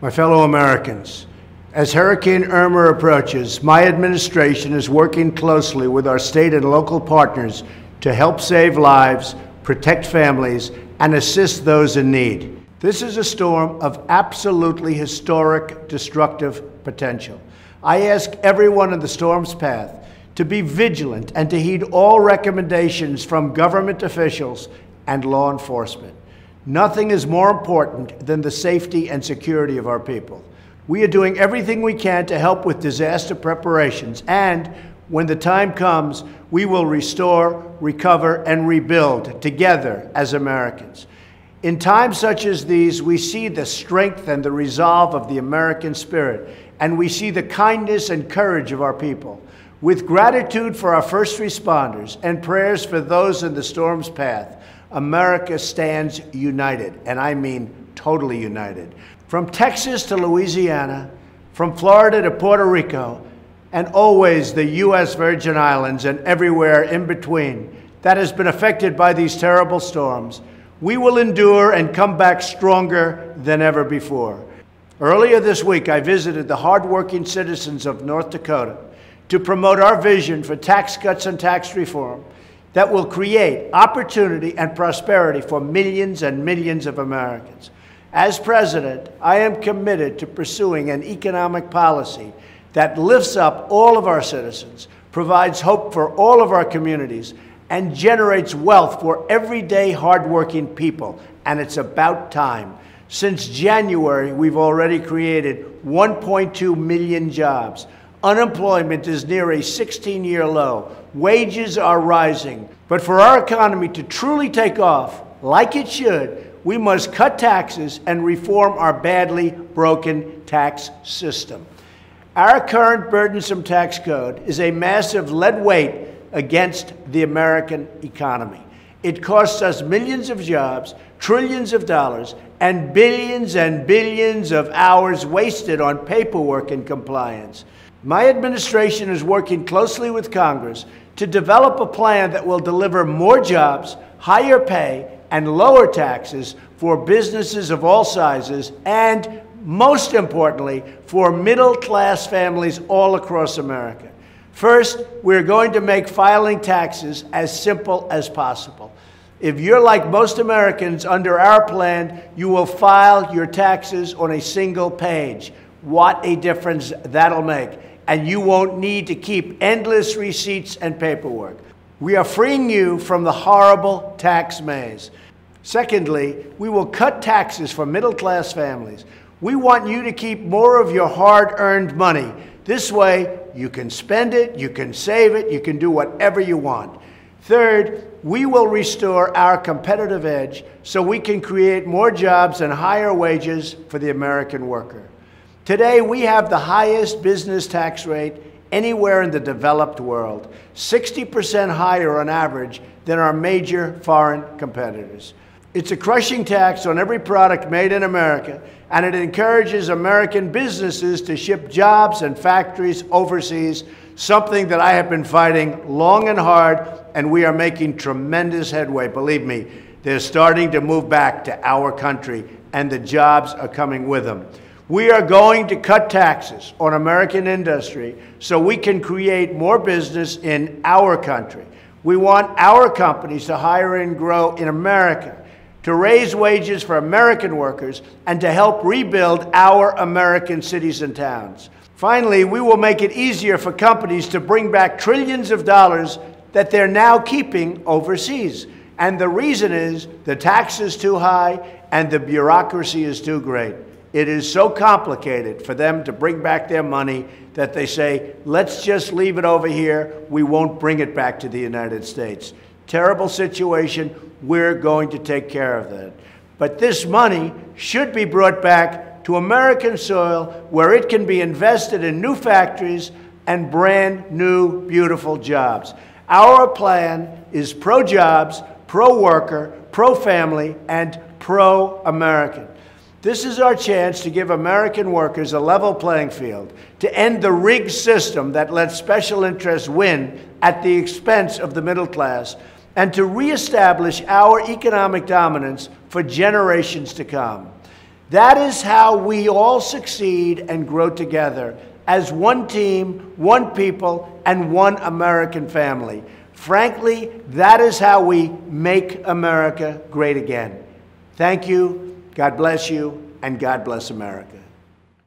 My fellow Americans, as Hurricane Irma approaches, my administration is working closely with our state and local partners to help save lives, protect families, and assist those in need. This is a storm of absolutely historic destructive potential. I ask everyone in the storm's path to be vigilant and to heed all recommendations from government officials and law enforcement. Nothing is more important than the safety and security of our people. We are doing everything we can to help with disaster preparations, and when the time comes, we will restore, recover, and rebuild together as Americans. In times such as these, we see the strength and the resolve of the American spirit, and we see the kindness and courage of our people. With gratitude for our first responders and prayers for those in the storm's path, America stands united, and I mean totally united. From Texas to Louisiana, from Florida to Puerto Rico, and always the U.S. Virgin Islands and everywhere in between that has been affected by these terrible storms, we will endure and come back stronger than ever before. Earlier this week, I visited the hardworking citizens of North Dakota to promote our vision for tax cuts and tax reform that will create opportunity and prosperity for millions and millions of Americans. As president, I am committed to pursuing an economic policy that lifts up all of our citizens, provides hope for all of our communities, and generates wealth for everyday hardworking people. And it's about time. Since January, we've already created 1.2 million jobs. Unemployment is near a 16-year low. Wages are rising. But for our economy to truly take off, like it should, we must cut taxes and reform our badly broken tax system. Our current burdensome tax code is a massive lead weight against the American economy. It costs us millions of jobs, trillions of dollars, and billions of hours wasted on paperwork and compliance. My administration is working closely with Congress to develop a plan that will deliver more jobs, higher pay, and lower taxes for businesses of all sizes, and most importantly, for middle-class families all across America. First, we're going to make filing taxes as simple as possible. If you're like most Americans, under our plan, you will file your taxes on a single page. What a difference that'll make. And you won't need to keep endless receipts and paperwork. We are freeing you from the horrible tax maze. Secondly, we will cut taxes for middle-class families. We want you to keep more of your hard-earned money. This way, you can spend it, you can save it, you can do whatever you want. Third, we will restore our competitive edge so we can create more jobs and higher wages for the American worker. Today, we have the highest business tax rate anywhere in the developed world, 60% higher on average than our major foreign competitors. It's a crushing tax on every product made in America, and it encourages American businesses to ship jobs and factories overseas, something that I have been fighting long and hard, and we are making tremendous headway. Believe me, they're starting to move back to our country, and the jobs are coming with them. We are going to cut taxes on American industry so we can create more business in our country. We want our companies to hire and grow in America, to raise wages for American workers, and to help rebuild our American cities and towns. Finally, we will make it easier for companies to bring back trillions of dollars that they're now keeping overseas. And the reason is the tax is too high and the bureaucracy is too great. It is so complicated for them to bring back their money that they say, let's just leave it over here. We won't bring it back to the United States. Terrible situation. We're going to take care of that. But this money should be brought back to American soil where it can be invested in new factories and brand new, beautiful jobs. Our plan is pro-jobs, pro-worker, pro-family, and pro-American. This is our chance to give American workers a level playing field, to end the rigged system that lets special interests win at the expense of the middle class, and to reestablish our economic dominance for generations to come. That is how we all succeed and grow together as one team, one people, and one American family. Frankly, that is how we make America great again. Thank you, God bless you, and God bless America.